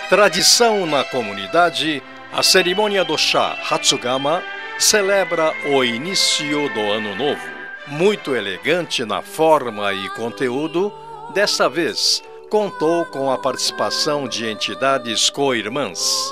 Tradição na comunidade, a cerimônia do chá Hatsugama celebra o início do ano novo. Muito elegante na forma e conteúdo, dessa vez contou com a participação de entidades co-irmãs.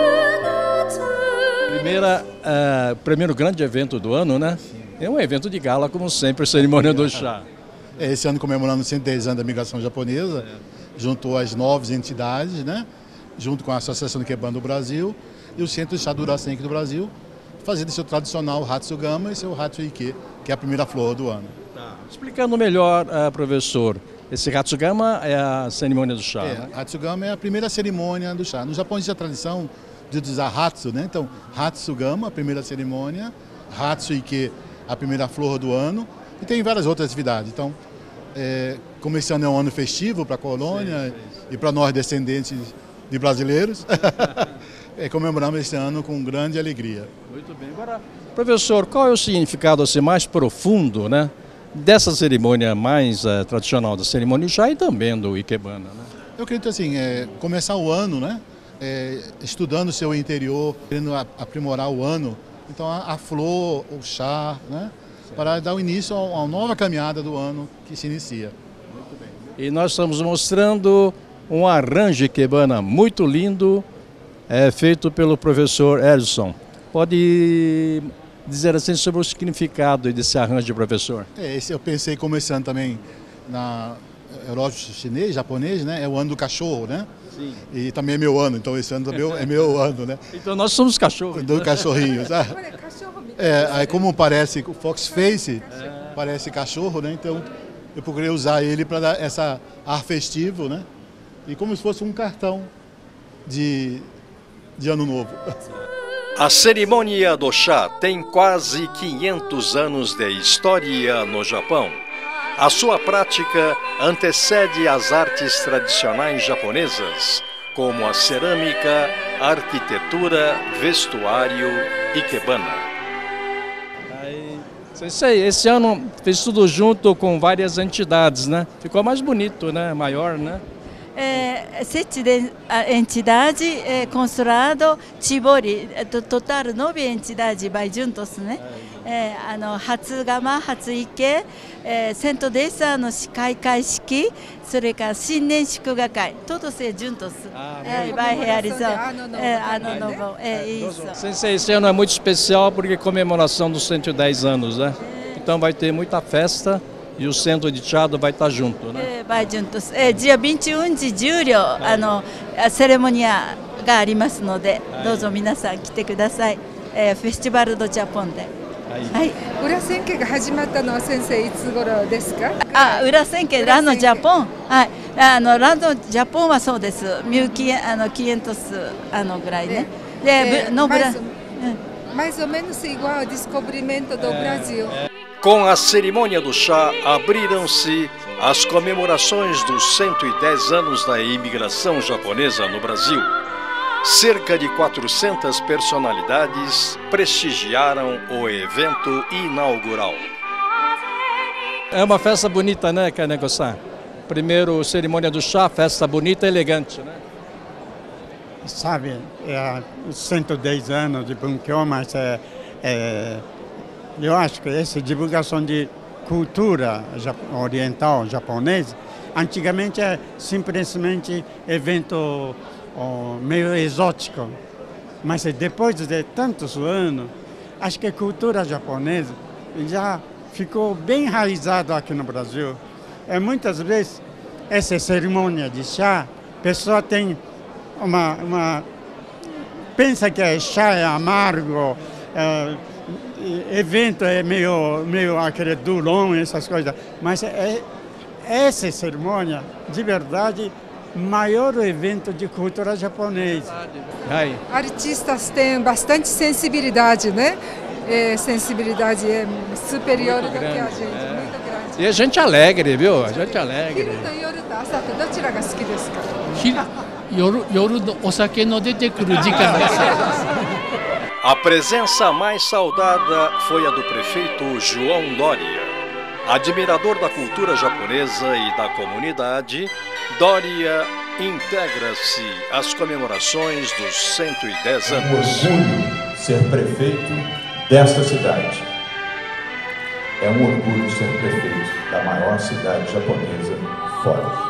Primeiro grande evento do ano, né? É um evento de gala, como sempre, a cerimônia do chá. Esse ano comemorando 110 anos da migração japonesa, juntou as 9 entidades, né? Junto com a Associação de Ikebana do Brasil e o Centro de Chá do Urasenki do Brasil, fazendo seu tradicional Hatsugama e seu Hatsuike, que é a primeira flor do ano. Tá. Explicando melhor, professor, esse Hatsugama é a cerimônia do chá, né? Hatsugama é a primeira cerimônia do chá. No Japão existe a tradição de usar Hatsu, né? Então, Hatsugama, a primeira cerimônia, Hatsuike, a primeira flor do ano, e tem várias outras atividades. Então, como esse ano é um ano festivo para a colônia e para nós descendentes de brasileiros, comemoramos esse ano com grande alegria. Muito bem. Agora, professor, qual é o significado assim, mais profundo, né, dessa cerimônia mais tradicional da cerimônia do chá e também do Ikebana, né? Eu acredito assim, começar o ano, né, estudando o seu interior, querendo aprimorar o ano. Então a flor, o chá, né, para dar o início a uma nova caminhada do ano que se inicia. Muito bem. E nós estamos mostrando um arranjo Ikebana muito lindo, feito pelo professor Edson. Pode dizer assim sobre o significado desse arranjo, professor? Esse eu pensei começando também na relógio chinês, japonês, né? É o ano do cachorro, né? Sim. E também é meu ano, então esse ano também é meu ano, né? Então nós somos cachorros. Do cachorrinho, sabe? Aí como parece o Fox Face, parece cachorro, né? Então eu procurei usar ele para dar essa ar festivo, né? E como se fosse um cartão de ano novo. A cerimônia do chá tem quase 500 anos de história no Japão. A sua prática antecede as artes tradicionais japonesas, como a cerâmica, a arquitetura, vestuário e ikebana. Esse ano fez tudo junto com várias entidades, né? Ficou mais bonito, né? Maior, né? 7 entidades consulado Chibori, total 9 entidades vai juntos, né? Hatsugama, Hatsuike, 110 anos開式, それから新年祝賀会, todos juntos vai realizar ano novo. Isso. Sensei, esse ano é muito especial porque é comemoração dos 110 anos, né? Então vai ter muita festa. E o centro de chá vai estar junto, né? Vai juntos. Dia 21 de julho, a cerimôniaがありますので、どうぞ皆さん来てください。フェスティバルドジャポンで。 裏千家が始まったのは先生いつ頃ですか？ 裏千家ラのジャポン、ラのジャポンはそうです。1500ぐらいね。で、no mais ou menos igual ao descobrimento do Brasil. Com a cerimônia do chá, abriram-se as comemorações dos 110 anos da imigração japonesa no Brasil. Cerca de 400 personalidades prestigiaram o evento inaugural. É uma festa bonita, né, Kaneko-san? Primeiro, cerimônia do chá, festa bonita e elegante, né? Sabe, 110 anos de Bunkyo, mas eu acho que essa divulgação de cultura oriental japonesa, antigamente é simplesmente evento meio exótico, mas depois de tantos anos, acho que a cultura japonesa já ficou bem enraizada aqui no Brasil. Muitas vezes, essa cerimônia de chá, a pessoa tem pensa que chá é amargo, evento é meio aquele durão, essas coisas, mas essa cerimônia, de verdade, maior evento de cultura japonesa. Artistas têm bastante sensibilidade, né? Sensibilidade é superior do que a gente, muito grande. E a gente alegre, viu? A gente alegre. A presença mais saudada foi a do prefeito João Dória. Admirador da cultura japonesa e da comunidade, Dória integra-se às comemorações dos 110 É um anos. orgulho ser prefeito desta cidade. É um orgulho ser prefeito da maior cidade japonesa fora.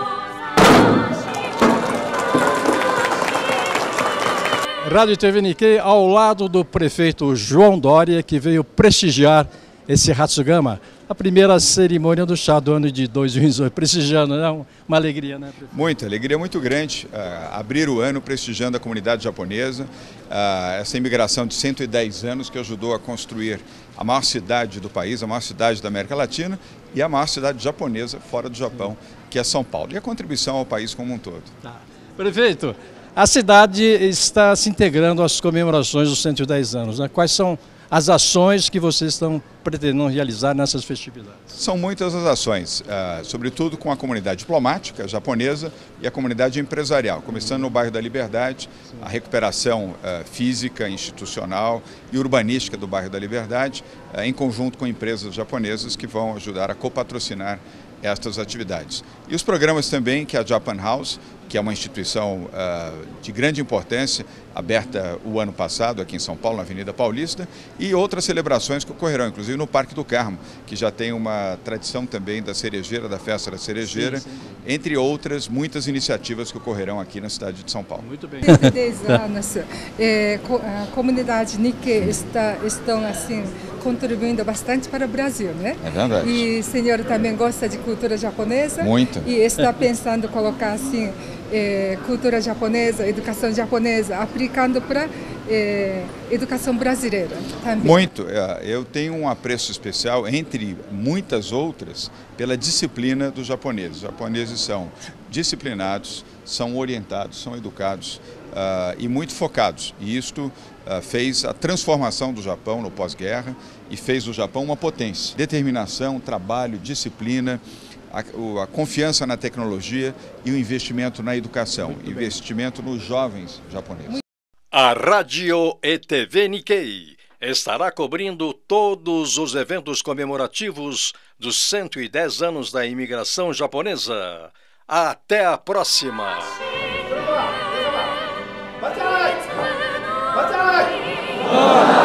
Rádio e TV Nikkei ao lado do prefeito João Dória, que veio prestigiar esse Hatsugama, a primeira cerimônia do chá do ano de 2018, prestigiando, né? Uma alegria, né, prefeito? Muita alegria, muito grande, abrir o ano prestigiando a comunidade japonesa, essa imigração de 110 anos que ajudou a construir a maior cidade do país, a maior cidade da América Latina e a maior cidade japonesa fora do Japão, que é São Paulo, e a contribuição ao país como um todo. Tá. Prefeito, a cidade está se integrando às comemorações dos 110 anos, né? Quais são as ações que vocês estão pretendendo realizar nessas festividades? São muitas as ações, sobretudo com a comunidade diplomática japonesa e a comunidade empresarial, começando no bairro da Liberdade, a recuperação física, institucional e urbanística do bairro da Liberdade, em conjunto com empresas japonesas que vão ajudar a copatrocinar estas atividades. E os programas também que a Japan House, que é uma instituição de grande importância, aberta o ano passado aqui em São Paulo, na Avenida Paulista, e outras celebrações que ocorrerão, inclusive no Parque do Carmo, que já tem uma tradição também da cerejeira, da festa da cerejeira, entre outras muitas iniciativas que ocorrerão aqui na cidade de São Paulo. Muito bem. 10 anos, a comunidade Nikkei estão assim contribuindo bastante para o Brasil, né? É verdade. E o senhor também gosta de cultura japonesa? Muito. E está pensando em colocar assim cultura japonesa, educação japonesa, aplicando para educação brasileira também. Muito. Eu tenho um apreço especial, entre muitas outras, pela disciplina dos japoneses. Os japoneses são disciplinados, são orientados, são educados e muito focados. E isto fez a transformação do Japão no pós-guerra e fez do Japão uma potência. Determinação, trabalho, disciplina, a confiança na tecnologia e o investimento na educação, investimento nos jovens japoneses. A Rádio e TV Nikkei estará cobrindo todos os eventos comemorativos dos 110 anos da imigração japonesa. Até a próxima! Batei!